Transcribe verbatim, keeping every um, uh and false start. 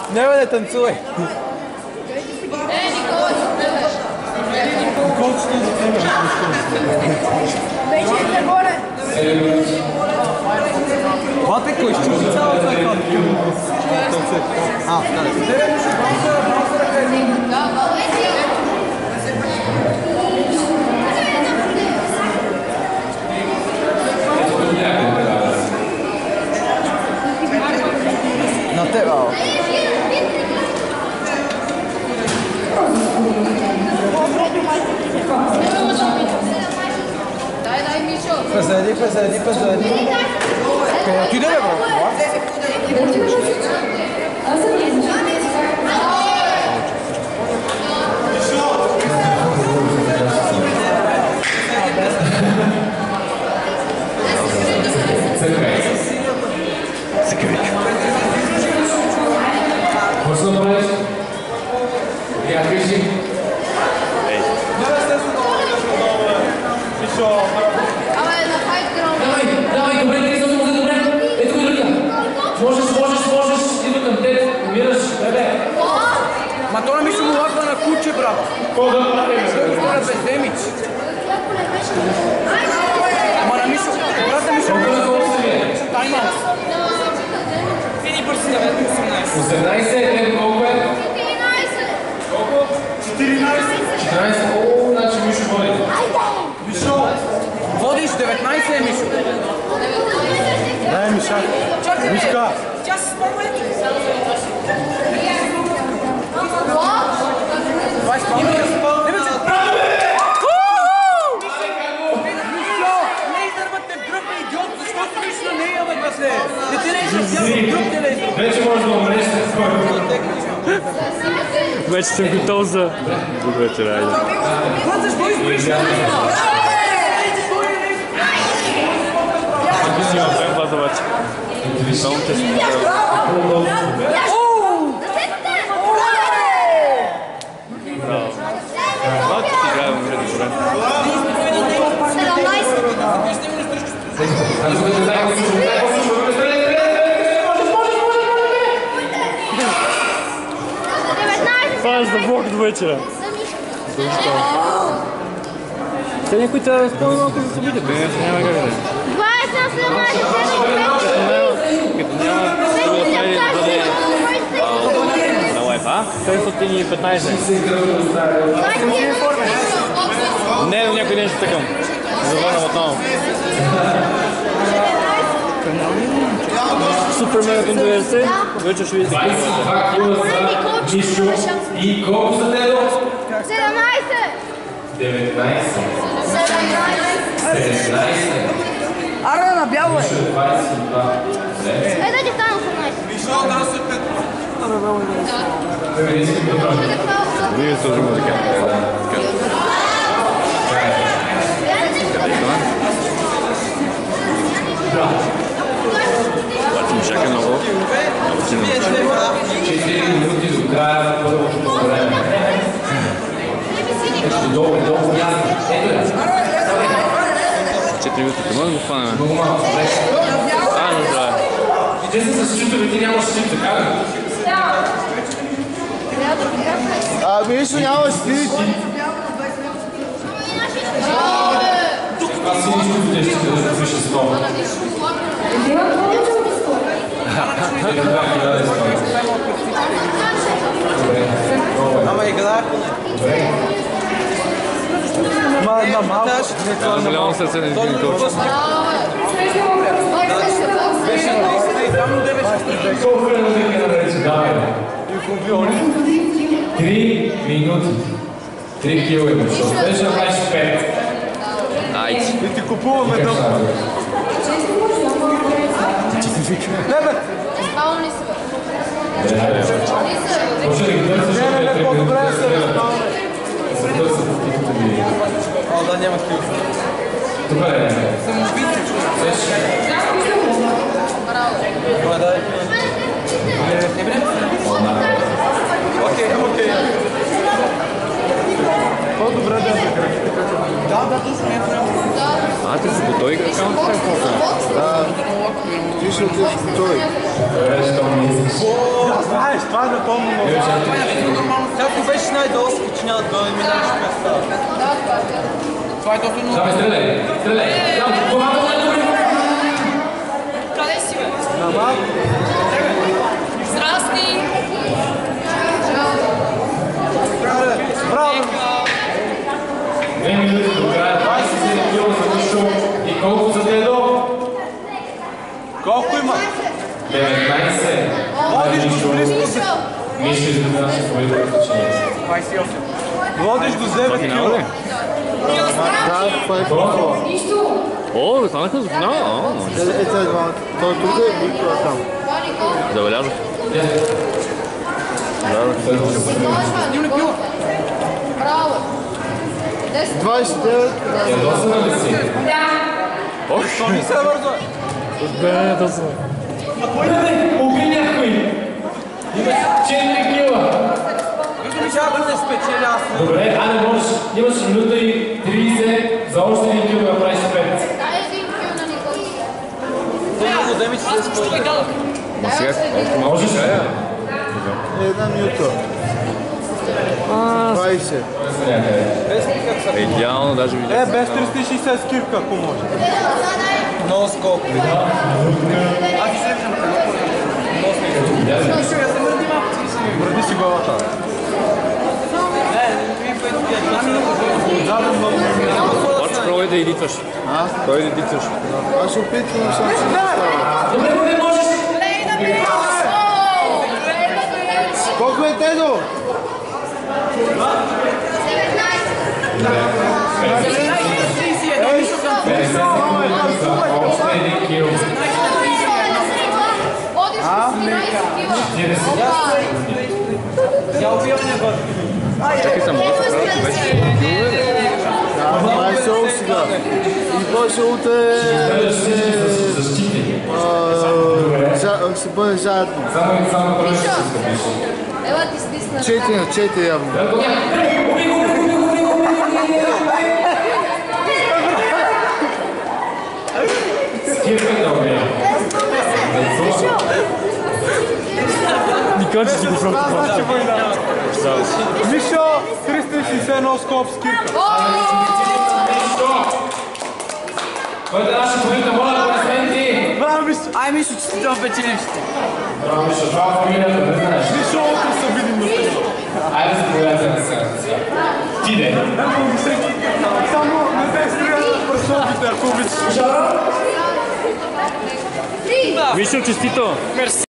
Не бе, не танцувай. Бате, кой ще чути цялата екипа? А, на тебе. Дай, дай, Мишо. Позади, позади, позади. Къде отиде, бе, брат? Можно брать? Я кричи. Давай, на хайт гром. Давай, давай, добре, три съм за добре. Ето го другия. Можеш, можеш, можеш. Иду към теб. Умираш, бебе. Ма то не ми ще му лаква на куче, брат. Какво да правим? Хора без демидж. Ама на Мишо, брат на Мишо. Тайм-аут. Види бързи да бе, осемнайсет, ето колко е? четиринайсет. Колко? четиринайсет. четиринайсет, о, значи Мишо води. Мишо, водиш деветнайсет е, Мишо. Дай, Миша. Мишка. Тя се спомня. Това е спомня. Не бе, че... Мишо, не издървате в гръб, идиот, защото Мишо не е, бе, се. Не ти не изразява в гръб, те не изразява. Вече може да умреш след скоро. Вече съм готов за... Добре, вечер, айде. Брат, защо избориш? Си имам време база обаче. Само те си направил. Браво. Малко ти играем, добре, добре. Това е за Бог до вечера. Защо? Те някой трябва да спомня малко за събитието. Не, няма как да е. двайсет, седемнайсет, Като няма друго да прави да бъде на лайф, а? петстотин и петнайсет. Не, но някой ден ще тъкам. Завърнам отново. Супермен към деветдесет. Вече ще видите. двайсет и два кила за Мишо. И колко за тебе? седемнайсет. деветнайсет. седемнайсет. Аре, на бяло е. двайсет и два. Е, да ти стана осемнайсет. Мишо, да се пет. Бебе, не искам да правим. Вие сложим музика. Бати чака много. четири минути до края на първото време. Долу, долу, ясно. Ето е. четири минути, може да го хванем? Много малко. А, но здраве. Те са с чипта, ти нямаш чип, така ли? А, Мишо, нямаш ти. Аз си нищо не ще да запиша с това. Ама игра. Ма, на малко. Аз голямо сърце не изгини коч. Беше наистина и там де беше. Колко е на да нарече? Давай. Три минути. Три кила има. Ще успеш да правиш пет. Айде. И ти купуваме дълго. Не бе. Спално ли си, бе? Може да ги търсиш, Не, не, не, по-добре да се разпалне. да се търсят тихото ви. О, да, няма кил. Добре. Самоубийци, човек. Браво. Добре, дай. Не бре? Окей, окей. По-добре да се кръгите. Да, да, точно не е прямо. А, ти си по той игра към това да. Да. Ти ще отидеш по той. Добре, що ми искаш. Да, знаеш, това Това е напълно много. Както беше най-долу, че няма да минаш през това. Това е доста много. Давай, стреляй! Стреляй! Команда на добре! Къде си, бе? На малко. Здрасти! Браво! Две минути до края, двайсет и седем кила за Мишо и колко за Дедо? Колко има? деветнайсет. Водиш го близко. Мишо изгубя нашия победител в ученица. двайсет и осем. Водиш го за девет кила. Да, това е финал. О, станаха за финал? Е, е, това е двамата. Той тук е, и това е там. Забелязах. Браво! двайсет и девет. Ядосана ли си? То ми се бързо. Бе, да са. Уби някой! Имаш четири кила! Като ми чака да спечеля аз. Добре, а не можеш, имаш минута и трийсет за още един кил да направиш пет. Дай един кил на Николай. Това го вземи, че се спори. Ма сега, още малко. Можеш ли? Една минута. двайсет. Е, идеално, даже Е, видях. без триста и шейсет скирка, ако може. Много скоп. Аз ти се виждам. Много смешно. Върди си главата. Не, ви пъти. Заден много. Обаче пробвай да едитваш. А? Пробвай да едитваш. Аз се опитвам, съм си не става. Добре, добре, можеш! Колко е Тедо? Още един кил. Водиш с тринайсет кила. Я убивам не бъде. Чакай съм, аз правя вече. Да, това е шоу сега. И после утре Защити. а, ще бъде заедно. Само и само пръщи се скъпиш. Ела ти стисна. четири на четири явно. Уби го, уби го, уби го, уби го! Скирка да убия. Никога си го Това пробвам. значи война. Мишо, триста и шейсет едно скоп скирка. Който е нашия победител, моля да аплодисменти! Браво, Мишо. Ай, Мишо, че си там печелищите. Браво, Мишо, това е фамилията, не знаеш. Мишо, утре се видим на теб. Айде се проявяте на сега. Ти де. Само не дай стрига на пръсовките, ако обичаш. Мишо, честито!